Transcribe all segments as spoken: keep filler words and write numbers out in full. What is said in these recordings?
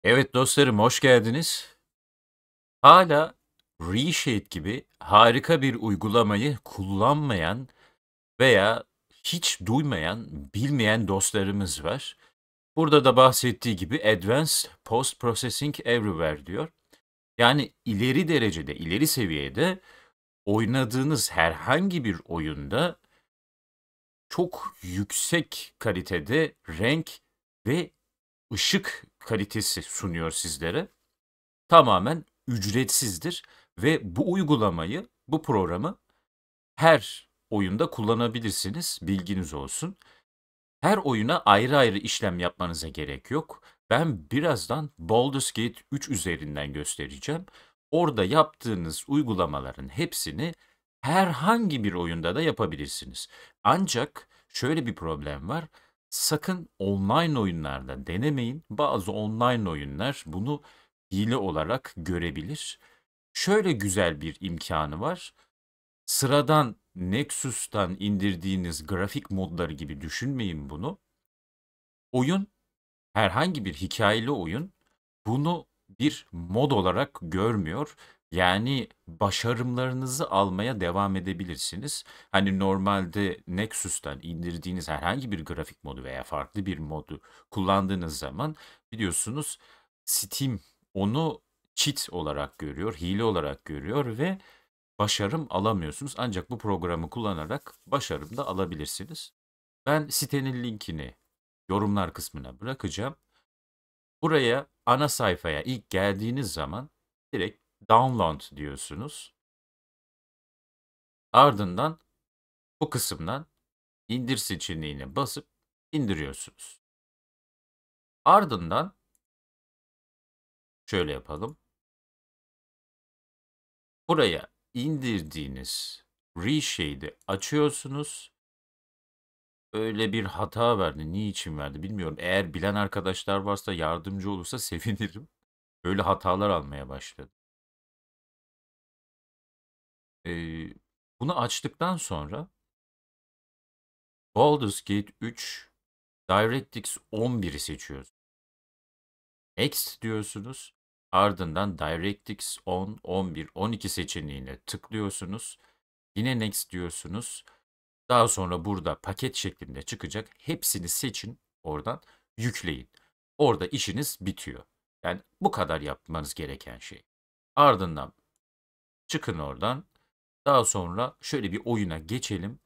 Evet dostlarım, hoş geldiniz. Hala Reshade gibi harika bir uygulamayı kullanmayan veya hiç duymayan, bilmeyen dostlarımız var. Burada da bahsettiği gibi Advanced Post Processing Everywhere diyor. Yani ileri derecede, ileri seviyede oynadığınız herhangi bir oyunda çok yüksek kalitede renk ve ışık kalitesi sunuyor sizlere. Tamamen ücretsizdir ve bu uygulamayı, bu programı her oyunda kullanabilirsiniz, bilginiz olsun. Her oyuna ayrı ayrı işlem yapmanıza gerek yok. Ben birazdan Baldur's Gate üç üzerinden göstereceğim. Orada yaptığınız uygulamaların hepsini herhangi bir oyunda da yapabilirsiniz. Ancak şöyle bir problem var. Sakın online oyunlarda denemeyin. Bazı online oyunlar bunu hile olarak görebilir. Şöyle güzel bir imkanı var. Sıradan Nexus'tan indirdiğiniz grafik modları gibi düşünmeyin bunu. Oyun, herhangi bir hikayeli oyun bunu bir mod olarak görmüyor. Yani başarımlarınızı almaya devam edebilirsiniz. Hani normalde Nexus'tan indirdiğiniz herhangi bir grafik modu veya farklı bir modu kullandığınız zaman biliyorsunuz Steam onu cheat olarak görüyor, hile olarak görüyor ve başarım alamıyorsunuz. Ancak bu programı kullanarak başarım da alabilirsiniz. Ben sitenin linkini yorumlar kısmına bırakacağım. Buraya ana sayfaya ilk geldiğiniz zaman direkt download diyorsunuz. Ardından bu kısımdan indir seçeneğine basıp indiriyorsunuz. Ardından şöyle yapalım. Buraya indirdiğiniz Reshade'i açıyorsunuz. Öyle bir hata verdi. Niçin verdi bilmiyorum. Eğer bilen arkadaşlar varsa yardımcı olursa sevinirim. Böyle hatalar almaya başladı. Ee, Bunu açtıktan sonra Baldur's Gate üç DirectX on biri seçiyoruz. Next diyorsunuz. Ardından DirectX on, on bir, on iki seçeneğine tıklıyorsunuz. Yine Next diyorsunuz. Daha sonra burada paket şeklinde çıkacak. Hepsini seçin. Oradan yükleyin. Orada işiniz bitiyor. Yani bu kadar yapmanız gereken şey. Ardından çıkın oradan. Daha sonra şöyle bir oyuna geçelim.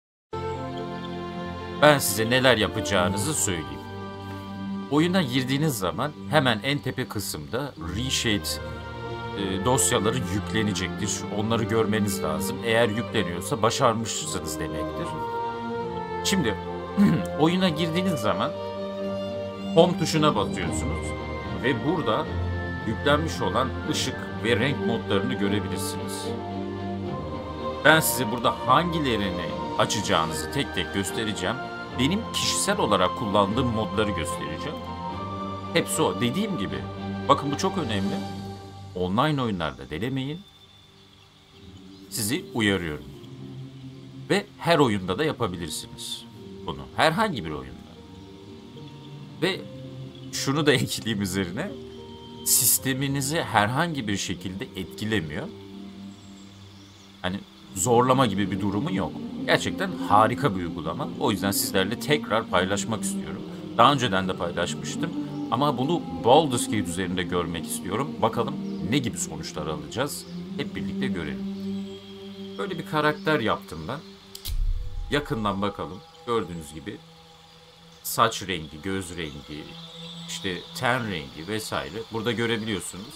Ben size neler yapacağınızı söyleyeyim. Oyuna girdiğiniz zaman hemen en tepe kısımda Reshade e, dosyaları yüklenecektir. Onları görmeniz lazım. Eğer yükleniyorsa başarmışsınız demektir. Şimdi oyuna girdiğiniz zaman Home tuşuna basıyorsunuz ve burada yüklenmiş olan ışık ve renk modlarını görebilirsiniz. Ben size burada hangilerini açacağınızı tek tek göstereceğim. Benim kişisel olarak kullandığım modları göstereceğim. Hepsi o. Dediğim gibi, bakın bu çok önemli. Online oyunlarda denemeyin. Sizi uyarıyorum. Ve her oyunda da yapabilirsiniz bunu. Herhangi bir oyunda. Ve şunu da ekleyeyim üzerine. Sisteminizi herhangi bir şekilde etkilemiyor. Hani zorlama gibi bir durumu yok. Gerçekten harika bir uygulama. O yüzden sizlerle tekrar paylaşmak istiyorum. Daha önceden de paylaşmıştım. Ama bunu Baldur's Gate üzerinde görmek istiyorum. Bakalım ne gibi sonuçlar alacağız. Hep birlikte görelim. Böyle bir karakter yaptım ben. Yakından bakalım. Gördüğünüz gibi saç rengi, göz rengi, işte ten rengi vesaire. Burada görebiliyorsunuz.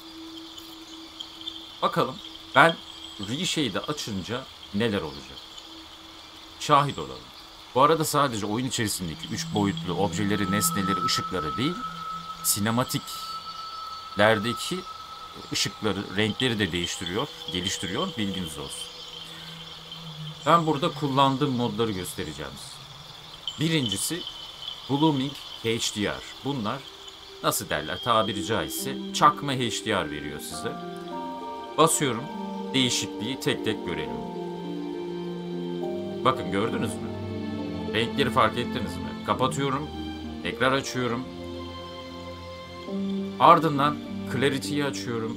Bakalım ben Reshade'i açınca neler olacak? Şahit olalım. Bu arada sadece oyun içerisindeki üç boyutlu objeleri, nesneleri, ışıkları değil, sinematiklerdeki ışıkları, renkleri de değiştiriyor, geliştiriyor, bilginiz olsun. Ben burada kullandığım modları göstereceğim size. Birincisi Blooming H D R. Bunlar nasıl derler tabiri caizse çakma H D R veriyor size. Basıyorum, değişikliği tek tek görelim. Bakın gördünüz mü? Renkleri fark ettiniz mi? Kapatıyorum, tekrar açıyorum. Ardından Clarity'yi açıyorum.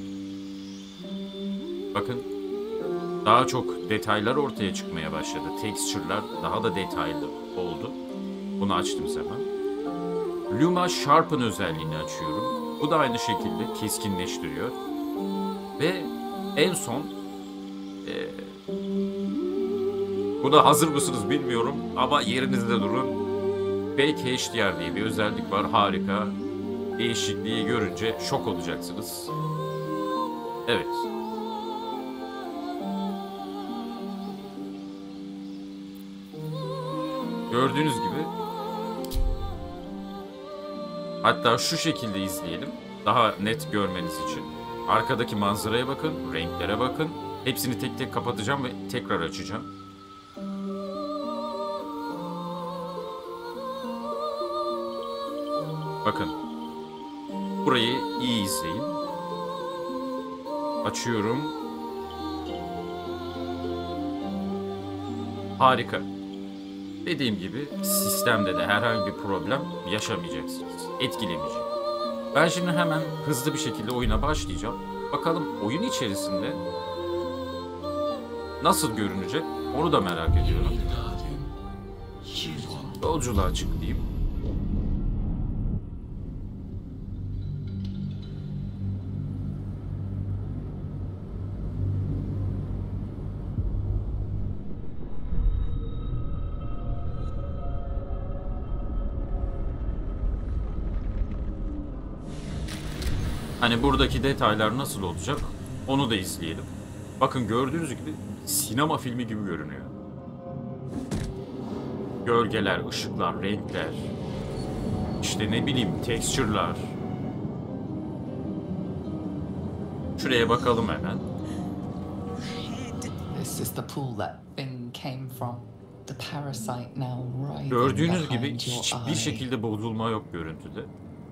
Bakın daha çok detaylar ortaya çıkmaya başladı. Texture'lar daha da detaylı oldu. Bunu açtım zaman. Luma Sharpen özelliğini açıyorum. Bu da aynı şekilde keskinleştiriyor. Ve en son e, buna hazır mısınız bilmiyorum ama yerinizde durun. Fake H D R diye bir özellik var. Harika. Değişikliği görünce şok olacaksınız. Evet. Gördüğünüz gibi. Hatta şu şekilde izleyelim. Daha net görmeniz için. Arkadaki manzaraya bakın, renklere bakın. Hepsini tek tek kapatacağım ve tekrar açacağım. Bakın. Burayı iyi izleyin. Açıyorum. Harika. Dediğim gibi sistemde de herhangi bir problem yaşamayacaksınız. Etkilemeyecek. Ben şimdi hemen hızlı bir şekilde oyuna başlayacağım. Bakalım oyun içerisinde nasıl görünecek onu da merak ediyorum. Yolculuğa çıkayım. Hani buradaki detaylar nasıl olacak onu da izleyelim. Bakın gördüğünüz gibi sinema filmi gibi görünüyor. Gölgeler, ışıklar, renkler. İşte ne bileyim texture'lar. Şuraya bakalım hemen. This is the pool that Finn came from. The parasite now writhing Gördüğünüz gibi behind your hiçbir eye. şekilde bozulma yok görüntüde.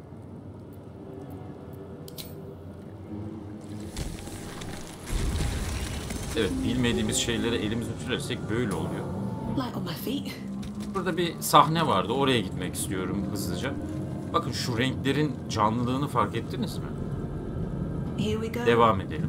Evet, bilmediğimiz şeyleri elimize sürersek böyle oluyor. Light on my feet. Burada bir sahne vardı, oraya gitmek istiyorum hızlıca. Bakın şu renklerin canlılığını fark ettiniz mi? Here we go. Devam edelim.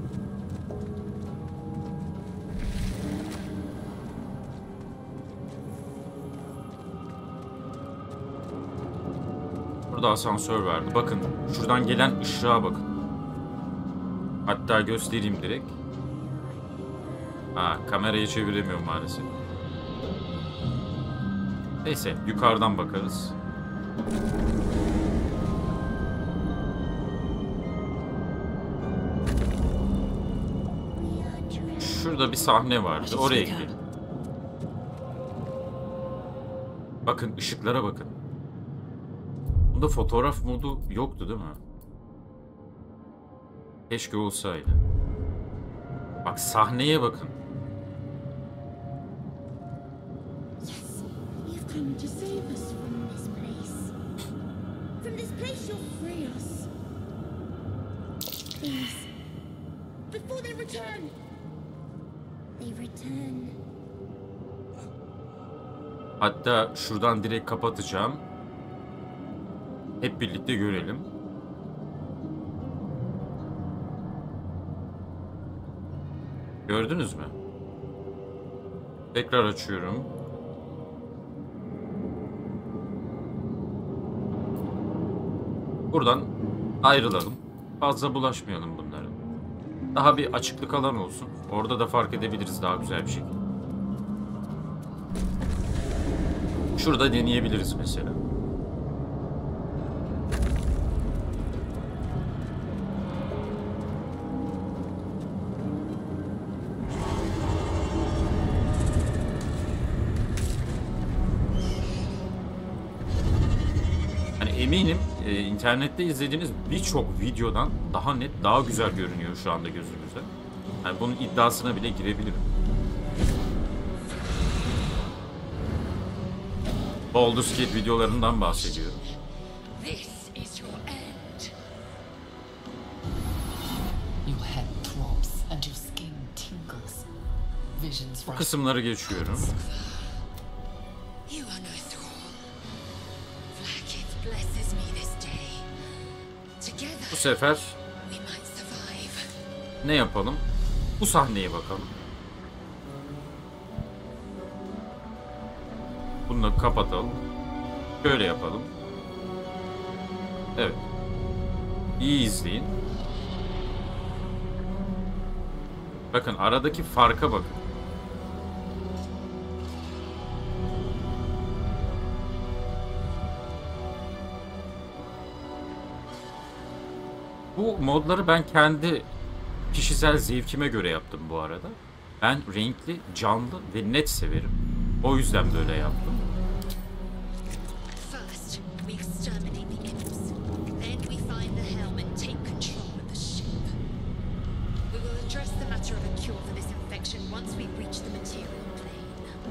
Burada asansör vardı. Bakın şuradan gelen ışığa bakın. Hatta göstereyim direkt. Ha, kamerayı çeviremiyorum maalesef. Neyse, yukarıdan bakarız. Şurada bir sahne vardı. Oraya gidelim. Bakın ışıklara bakın. Bunda fotoğraf modu yoktu değil mi? Keşke olsaydı. Bak sahneye bakın. Yes, you've come to save us from this place. From this place you'll free us. Please. Before they return. They return. Hatta şuradan direkt kapatacağım. Hep birlikte görelim. Gördünüz mü? Tekrar açıyorum. Buradan ayrılalım. Fazla bulaşmayalım bunlara. Daha bir açıklık alan olsun. Orada da fark edebiliriz daha güzel bir şekilde. Şurada deneyebiliriz mesela. Hani eminim e, internette izlediğiniz birçok videodan daha net, daha güzel görünüyor şu anda gözünüzde. Yani bunun iddiasına bile girebilirim. Baldur's Gate videolarından bahsediyorum. This is your end. Your head drops and your skin tingles. Visions Bu rush. kısımları geçiyorum. You are no thrall. Vlaakith blesses me this day. Bu sefer We might survive. ne yapalım? Bu sahneye bakalım. Bunu da kapatalım. Şöyle yapalım. Evet. İyi izleyin. Bakın aradaki farka bakın. Bu modları ben kendi kişisel zevkime göre yaptım bu arada. Ben renkli, canlı ve net severim. O yüzden böyle yaptım. First, we exterminate the imps. Then we find the helm and take control of the ship. We will address the matter of a cure for this infection once we reach the material plane.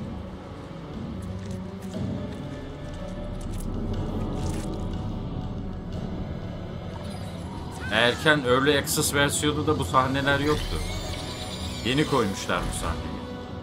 Erken Early Access versiyonu da bu sahneler yoktu. Yeni koymuşlar bu sahneyi.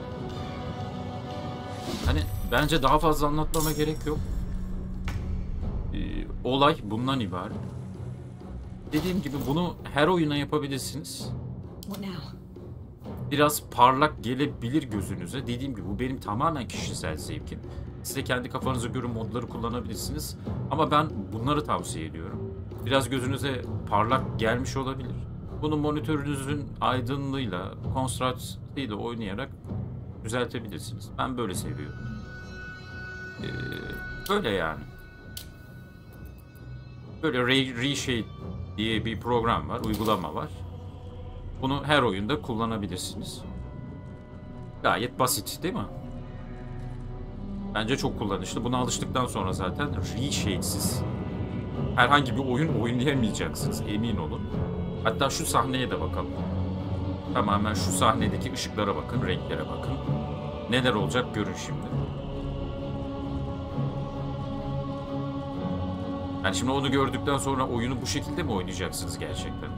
Hani bence daha fazla anlatmama gerek yok. Ee, olay bundan ibaret. Dediğim gibi bunu her oyuna yapabilirsiniz. What now? Biraz parlak gelebilir gözünüze. Dediğim gibi bu benim tamamen kişisel zevkim. Siz de kendi kafanıza göre modları kullanabilirsiniz. Ama ben bunları tavsiye ediyorum. Biraz gözünüze parlak gelmiş olabilir. Bunu monitörünüzün aydınlığıyla, kontrastıyla oynayarak düzeltebilirsiniz. Ben böyle seviyorum. Ee, böyle yani. Böyle Reshade diye bir program var, uygulama var. Bunu her oyunda kullanabilirsiniz. Gayet basit değil mi? Bence çok kullanışlı. Buna alıştıktan sonra zaten Reshade'siz herhangi bir oyun oynayamayacaksınız, emin olun. Hatta şu sahneye de bakalım. Tamamen şu sahnedeki ışıklara bakın, renklere bakın. Neler olacak görün şimdi. Yani şimdi onu gördükten sonra oyunu bu şekilde mi oynayacaksınız gerçekten?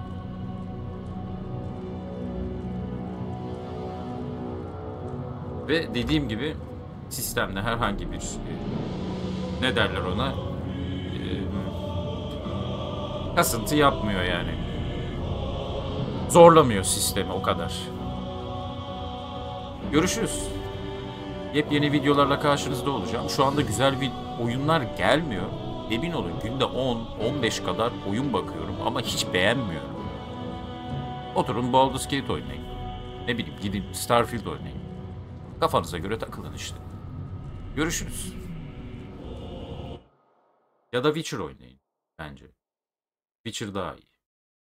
Ve dediğim gibi sistemde herhangi bir e, ne derler ona e, kasıntı yapmıyor yani. Zorlamıyor sistemi o kadar. Görüşürüz. Yepyeni videolarla karşınızda olacağım. Şu anda güzel bir oyunlar gelmiyor. Emin olun günde on on beş kadar oyun bakıyorum ama hiç beğenmiyorum. Oturun Baldur's Gate oynayın. Ne bileyim gidin Starfield oynayın. Kafanıza göre takılın işte. Görüşürüz. Ya da Witcher oynayın bence. Witcher daha iyi.